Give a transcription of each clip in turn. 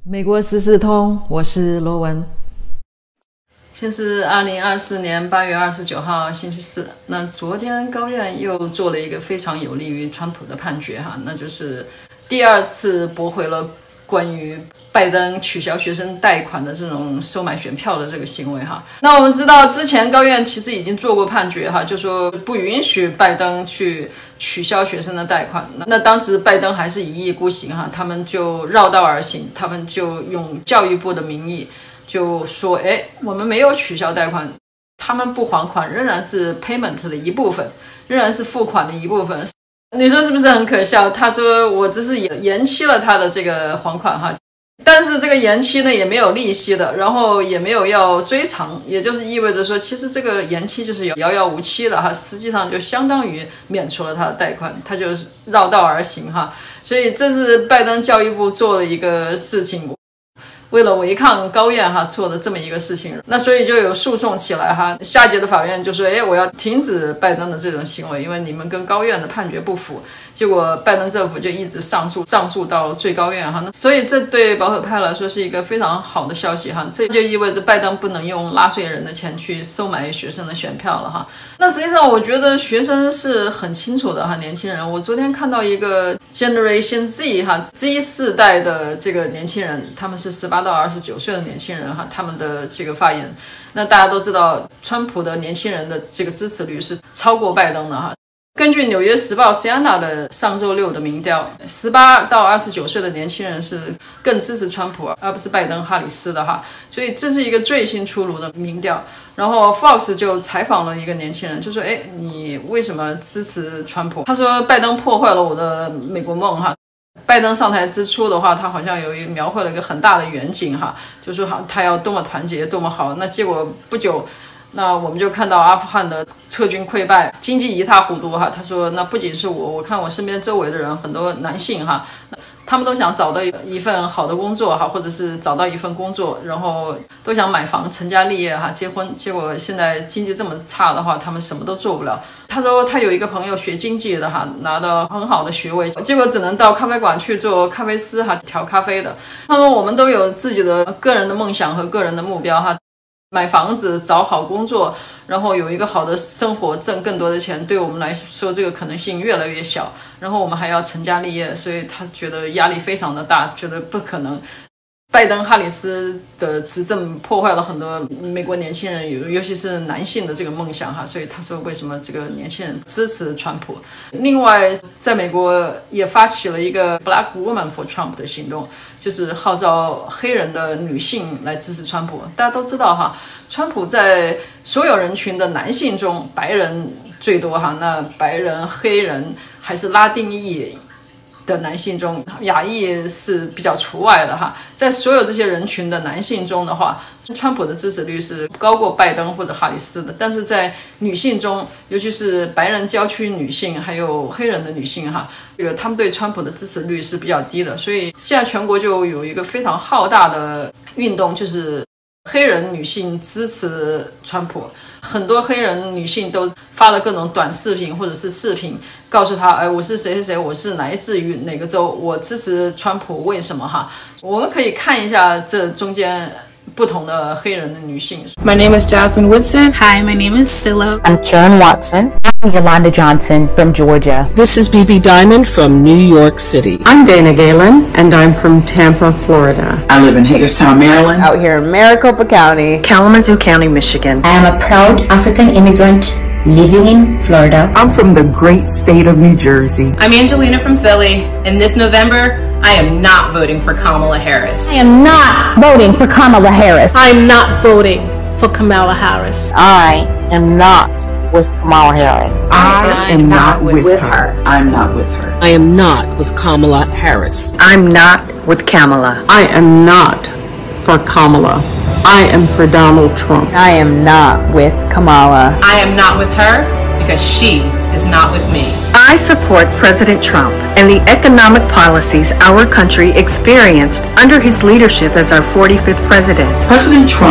美国时事通，我是罗文。现在是2024年8月29号星期四。那昨天高院又做了一个非常有利于川普的判决哈，那就是第二次驳回了关于拜登取消学生贷款的这种收买选票的这个行为哈。那我们知道之前高院其实已经做过判决哈，就说不允许拜登去取消学生的贷款。那当时拜登还是一意孤行哈，他们就绕道而行，他们就用教育部的名义就说，我们没有取消贷款，他们不还款仍然是 payment 的一部分，仍然是付款的一部分。你说是不是很可笑？他说我只是延期了他的这个还款哈，但是这个延期呢也没有利息的，然后也没有要追偿，也就是意味着说其实这个延期就是遥遥无期的哈，实际上就相当于免除了他的贷款，他就绕道而行哈。所以这是拜登教育部做了一个事情，为了违抗高院哈做的这么一个事情，那所以就有诉讼起来哈。下级的法院就说，我要停止拜登的这种行为，因为你们跟高院的判决不符。结果拜登政府就一直上诉到最高院哈，所以这对保守派来说是一个非常好的消息哈。这就意味着拜登不能用纳税人的钱去收买学生的选票了哈。那实际上我觉得学生是很清楚的哈，年轻人。我昨天看到一个 Generation Z 哈 Z 世代的这个年轻人，他们是18到29岁的年轻人哈，他们的这个发言。那大家都知道，川普的年轻人的这个支持率是超过拜登的哈。根据纽约时报 Siena 的上周六的民调，18到29岁的年轻人是更支持川普而不是拜登哈里斯的哈，所以这是一个最新出炉的民调。然后 Fox 就采访了一个年轻人，就说你为什么支持川普？他说拜登破坏了我的美国梦哈。拜登上台之初的话，他好像描绘了一个很大的远景哈，就说他要多么团结多么好。那结果不久，那我们就看到阿富汗的撤军溃败，经济一塌糊涂哈。他说那不仅是我看我身边周围的人很多男性哈，他们都想找到一份好的工作哈，或者是找到一份工作，然后都想买房成家立业哈，结婚。结果现在经济这么差的话，他们什么都做不了。他说他有一个朋友学经济的哈，拿到很好的学位，结果只能到咖啡馆去做咖啡师哈，调咖啡的。他说我们都有自己的个人的梦想和个人的目标哈。买房子，找好工作，然后有一个好的生活，挣更多的钱，对我们来说这个可能性越来越小。然后我们还要成家立业，所以他觉得压力非常的大，觉得不可能。拜登哈里斯的执政破坏了很多美国年轻人，尤其是男性的这个梦想哈，所以他说为什么这个年轻人支持川普。另外在美国也发起了一个 Black Woman for Trump 的行动，就是号召黑人的女性来支持川普。大家都知道哈，川普在所有人群的男性中，白人最多哈，那白人、黑人还是拉丁裔的男性中，亚裔是比较除外的哈。在所有这些人群的男性中的话，川普的支持率是高过拜登或者哈里斯的。但是在女性中，尤其是白人郊区女性还有黑人的女性哈，他们对川普的支持率是比较低的。所以现在全国就有一个非常浩大的运动，就是黑人女性支持川普。很多黑人女性都发了各种短视频或者是视频，告诉他，我是谁谁谁，我是来自于哪个州，我支持川普，为什么哈？我们可以看一下这中间不同的黑人的女性。 My name is Jasmine Woodson. Hi, my name is Silla. I'm Karen Watson. I'm Yolanda Johnson from Georgia. This is BB Diamond from New York City. I'm Dana Galen, and I'm from Tampa, Florida. I live in Hagerstown, Maryland. Out here in Maricopa County. Kalamazoo County, Michigan. I am a proud African immigrant living in Florida. I'm from the great state of New Jersey. I'm Angelina from Philly, and this November, I am not voting for Kamala Harris. I am not voting for Kamala Harris. I'm not voting for Kamala Harris. I am not with Kamala Harris. I am not with her. I'm not with her. I am not with Kamala Harris. I'm not with Kamala. I am not for Kamala. I am for Donald Trump. I am not with Kamala. I am not with her because she is not with me. I support President Trump and the economic policies our country experienced under his leadership as our 45th president. President Trump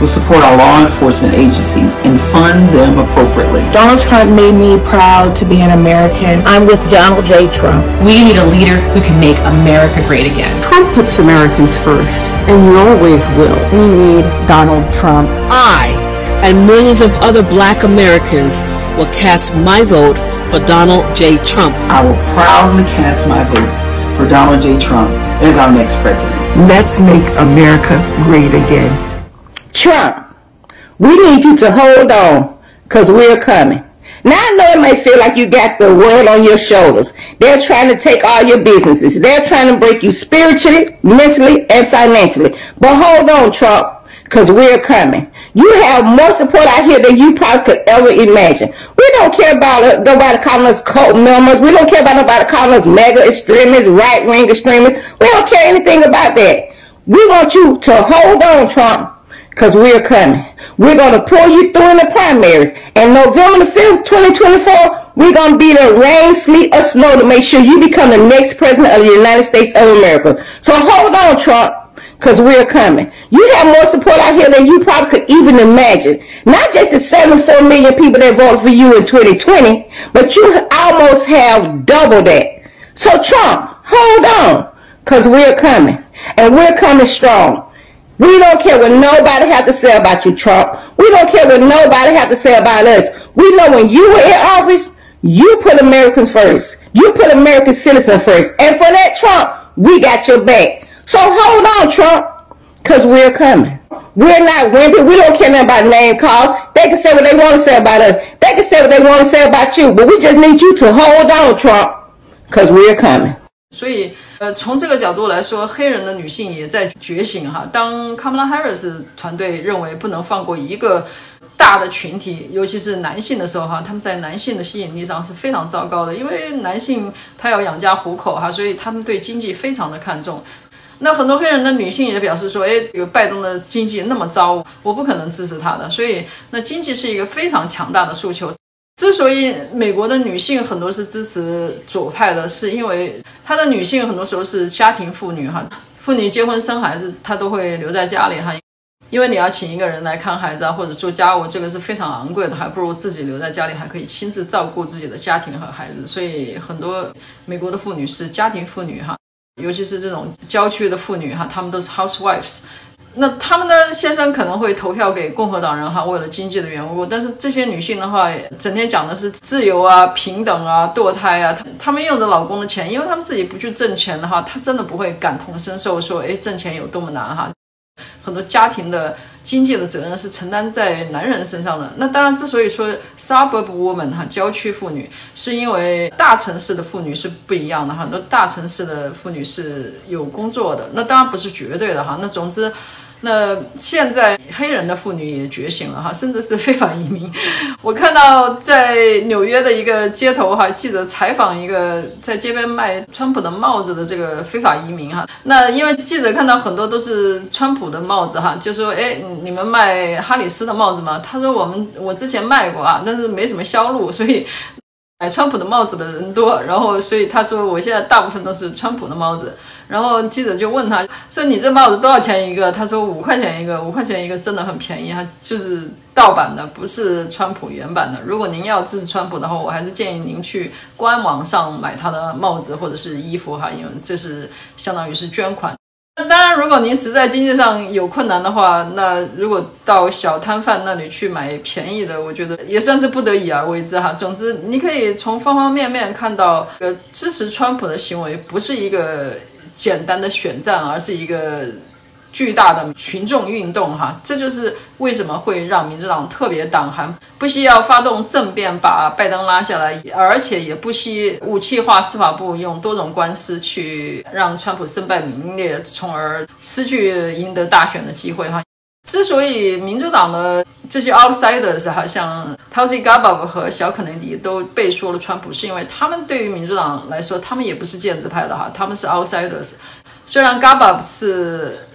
will support our law enforcement agencies and fund them appropriately. Donald Trump made me proud to be an American. I'm with Donald J. Trump. We need a leader who can make America great again. Trump puts Americans first, and you always will. We need Donald Trump. I and millions of other Black Americans will cast my vote for Donald J. Trump. I will proudly cast my vote for Donald J. Trump as our next president. Let's make America great again. Trump, we need you to hold on, because we're coming. Now, I know it may feel like you got the world on your shoulders. They're trying to take all your businesses. They're trying to break you spiritually, mentally, and financially. But hold on, Trump, because we're coming. You have more support out here than you probably could ever imagine. We don't care about nobody calling us cult members. We don't care about nobody calling us mega extremists, right-wing extremists. We don't care anything about that. We want you to hold on, Trump, because we're coming. We're going to pull you through in the primaries. And November the 5th, 2024, we're going to be the rain, sleet, or snow to make sure you become the next president of the United States of America. So hold on, Trump, because we're coming. You have more support out here than you probably could even imagine. Not just the 74 million people that voted for you in 2020, but you almost have double that. So Trump, hold on, because we're coming. And we're coming strong. We don't care what nobody have to say about you, Trump. We don't care what nobody have to say about us. We know when you were in office, you put Americans first. You put American citizens first. And for that, Trump, we got your back. So hold on, Trump, because we're coming. We're not wimpy. We don't care nothing about name calls. They can say what they want to say about us. They can say what they want to say about you. But we just need you to hold on, Trump, because we're coming. 所以，从这个角度来说，黑人的女性也在觉醒哈。当 Kamala Harris 团队认为不能放过一个大的群体，尤其是男性的时候哈，他们在男性的吸引力上是非常糟糕的，因为男性他要养家糊口哈，所以他们对经济非常的看重。那很多黑人的女性也表示说，这个拜登的经济那么糟，我不可能支持他的。所以，那经济是一个非常强大的诉求。之所以美国的女性很多是支持左派的，是因为她的女性很多时候是家庭妇女哈，妇女结婚生孩子，她都会留在家里哈，因为你要请一个人来看孩子啊，或者做家务，这个是非常昂贵的，还不如自己留在家里，还可以亲自照顾自己的家庭和孩子。所以很多美国的妇女是家庭妇女哈，尤其是这种郊区的妇女哈，她们都是 housewives。那他们的先生可能会投票给共和党人哈，为了经济的缘故，但是这些女性的话，整天讲的是自由啊、平等啊、堕胎啊，他们用着老公的钱，因为他们自己不去挣钱的话，他真的不会感同身受说，挣钱有多么难哈。很多家庭的经济的责任是承担在男人身上的。那当然，之所以说 suburb woman 哈，郊区妇女，是因为大城市的妇女是不一样的哈，很多大城市的妇女是有工作的，那当然不是绝对的哈。那总之。那现在黑人的妇女也觉醒了哈，甚至是非法移民。我看到在纽约的一个街头哈，记者采访一个在街边卖川普的帽子的这个非法移民哈。那因为记者看到很多都是川普的帽子哈，就说你们卖哈里斯的帽子吗？他说我之前卖过啊，但是没什么销路，所以买川普的帽子的人多，然后所以他说我现在大部分都是川普的帽子。然后记者就问他说你这帽子多少钱一个？他说5块钱一个，5块钱一个真的很便宜，它就是盗版的，不是川普原版的。如果您要支持川普的话，我还是建议您去官网上买他的帽子或者是衣服哈，因为这是相当于是捐款。当然如果您实在经济上有困难的话，那如果到小摊贩那里去买便宜的，我觉得也算是不得已而为之哈。总之你可以从方方面面看到支持川普的行为不是一个简单的选战，而是一个巨大的群众运动哈，这就是为什么会让民主党特别党寒，不惜要发动政变把拜登拉下来，而且也不惜武器化司法部，用多种官司去让川普身败名裂，从而失去赢得大选的机会哈。之所以民主党的这些 outsiders 哈，像 Tulsi Gabbard 和小肯尼迪都背说了川普，是因为他们对于民主党来说，他们也不是建制派的哈，他们是 outsiders。虽然 Gabbard 是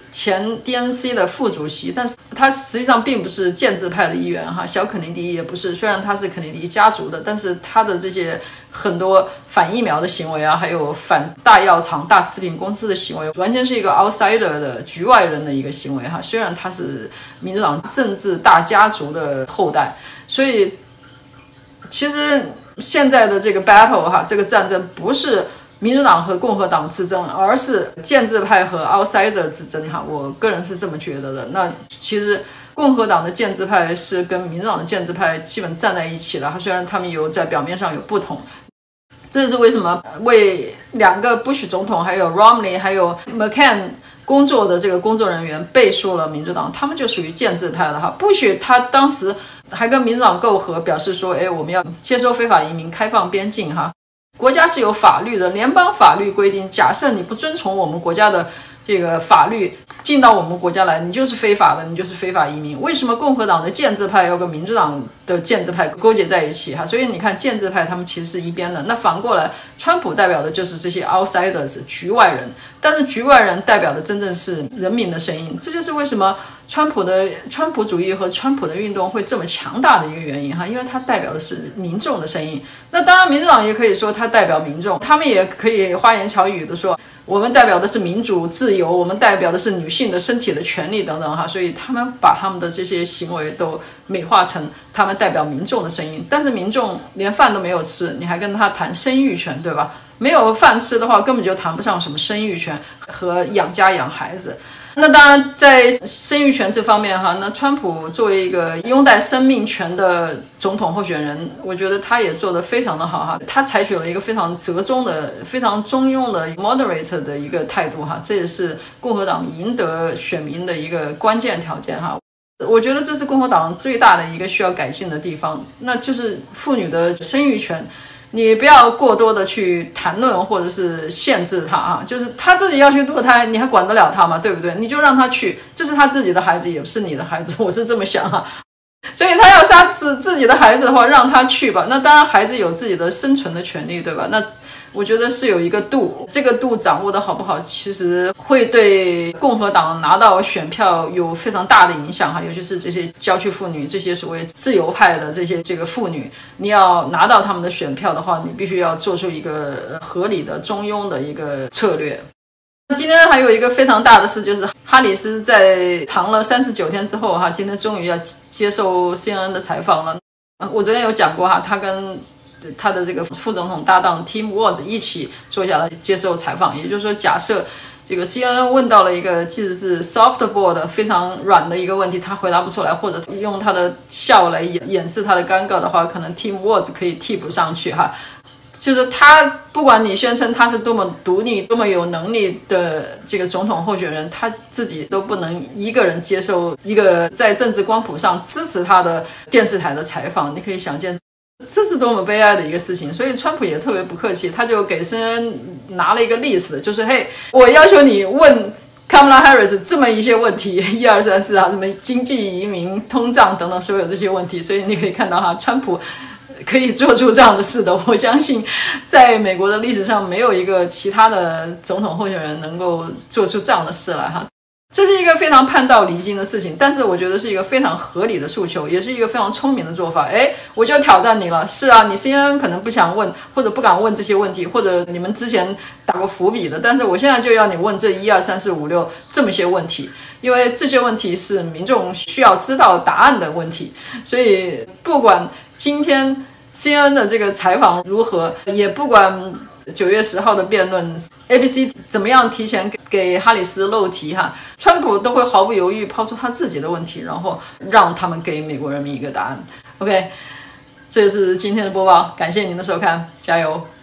前 DNC 的副主席，但是他实际上并不是建制派的一员哈，小肯尼迪也不是，虽然他是肯尼迪家族的，但是他的这些很多反疫苗的行为啊，还有反大药厂、大食品公司的行为，完全是一个 outsider 的局外人的一个行为哈。虽然他是民主党政治大家族的后代，所以其实现在的这个 battle 哈，这个战争不是民主党和共和党之争，而是建制派和 outsider 之争哈，我个人是这么觉得的。那其实共和党的建制派是跟民主党的建制派基本站在一起的，虽然他们有在表面上有不同。这是为什么为2个 Bush 总统还有 Romney 还有 McCain 工作的这个工作人员背书了民主党，他们就属于建制派的哈。Bush 他当时还跟民主党媾和，表示说我们要接收非法移民，开放边境哈。国家是有法律的，联邦法律规定，假设你不遵从我们国家的这个法律进到我们国家来，你就是非法的，你就是非法移民。为什么共和党的建制派要跟民主党的建制派勾结在一起哈？所以你看建制派他们其实是一边的。那反过来，川普代表的就是这些 outsiders 局外人，但是局外人代表的真正是人民的声音。这就是为什么川普主义和川普的运动会这么强大的一个原因哈，因为它代表的是民众的声音。那当然民主党也可以说它代表民众，他们也可以花言巧语的说我们代表的是民主自由，我们代表的是女性的身体的权利等等哈，所以他们把他们的这些行为都美化成他们代表民众的声音。但是民众连饭都没有吃，你还跟他谈生育权，对吧？没有饭吃的话，根本就谈不上什么生育权和养家养孩子。那当然在生育权这方面哈，那川普作为一个拥戴生命权的总统候选人，我觉得他也做得非常的好哈。他采取了一个非常折中的、非常中庸的 moderate 的一个态度哈，这也是共和党赢得选民的一个关键条件哈。我觉得这是共和党最大的一个需要改进的地方，那就是妇女的生育权。你不要过多的去谈论或者是限制他啊，就是他自己要去堕胎，你还管得了他吗？对不对？你就让他去，这是他自己的孩子，也不是你的孩子，我是这么想啊。所以他要杀死自己的孩子的话，让他去吧。那当然孩子有自己的生存的权利，对吧？那我觉得是有一个度，这个度掌握的好不好，其实会对共和党拿到选票有非常大的影响哈，尤其是这些郊区妇女，这些所谓自由派的这个妇女，你要拿到他们的选票的话，你必须要做出一个合理的中庸的一个策略。今天还有一个非常大的事，就是哈里斯在藏了39天之后哈，今天终于要接受 CNN 的采访了。我昨天有讲过哈，他跟他的这个副总统搭档 Tim Walz 一起坐下来接受采访，也就是说，假设这个 CNN 问到了一个即使是 softball 的非常软的一个问题，他回答不出来，或者用他的笑来掩饰他的尴尬的话，可能 Tim Walz 可以替补上去哈。就是他，不管你宣称他是多么独立、多么有能力的这个总统候选人，他自己都不能一个人接受一个在政治光谱上支持他的电视台的采访。你可以想见，这是多么悲哀的一个事情。所以川普也特别不客气，他就给 CNN 拿了一个 list， 就是嘿，我要求你问Kamala Harris 这么一些问题，1、2、3、4啊，什么经济、移民、通胀等等所有这些问题。所以你可以看到哈，川普可以做出这样的事的，我相信在美国的历史上没有一个其他的总统候选人能够做出这样的事来哈。这是一个非常叛道离经的事情，但是我觉得是一个非常合理的诉求，也是一个非常聪明的做法。我就挑战你了，是啊，你CNN可能不想问或者不敢问这些问题，或者你们之前打过伏笔的，但是我现在就要你问这1、2、3、4、5、6这么些问题，因为这些问题是民众需要知道答案的问题。所以不管今天 CNN 的这个采访如何，也不管9月10号的辩论 ABC 怎么样提前给哈里斯漏题哈，川普都会毫不犹豫抛出他自己的问题，然后让他们给美国人民一个答案。OK， 这是今天的播报，感谢您的收看，加油。